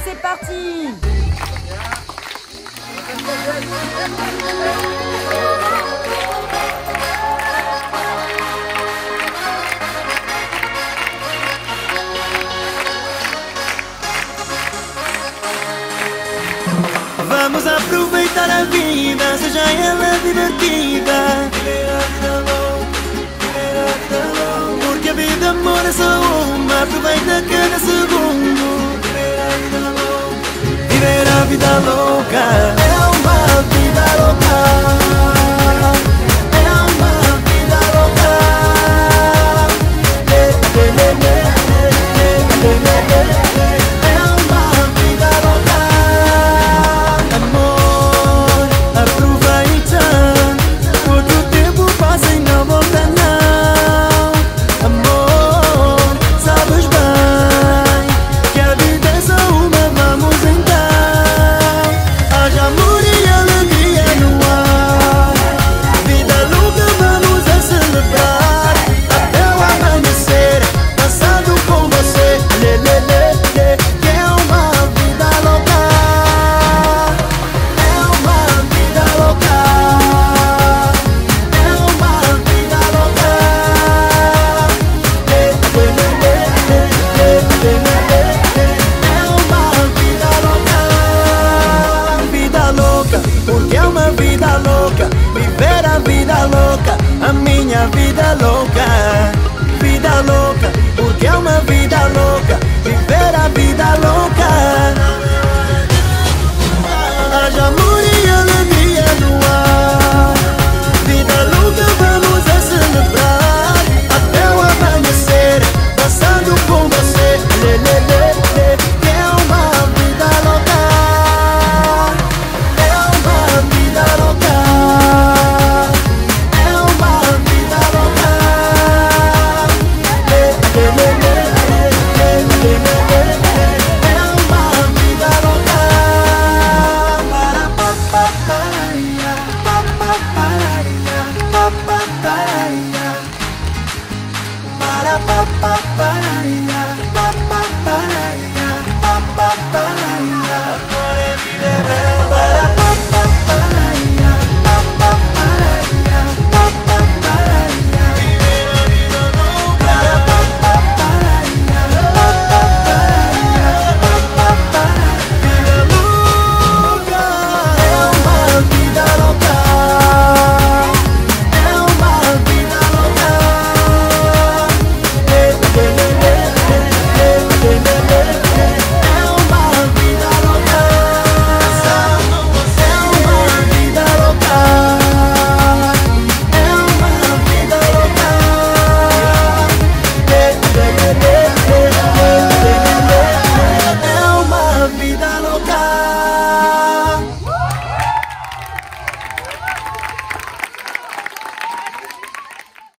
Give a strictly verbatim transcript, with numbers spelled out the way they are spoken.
c'est parti. Vamos aproveitar a vida, seja ela divertida. Porque a vida mora só uma, aproveita cada segundo. Viver a vida louca é uma vida louca. É uma vida louca. É uma vida louca. Amor, aproveita, porque o tempo passa e não volta não. Amor, sabes bem que a vida é só uma, vamos então. Haja amor e alegria no ar. Vida louca vamos a celebrar até o amanhecer, dançando com você. Lê, lê, lê, lê, que é uma vida louca. É uma vida louca. É uma vida louca. Lê, lê, lê, lê, lê, lê, lê, lê, lê. É uma vida louca. Vida louca, porque é uma vida louca. Viver a vida louca, a minha vida louca.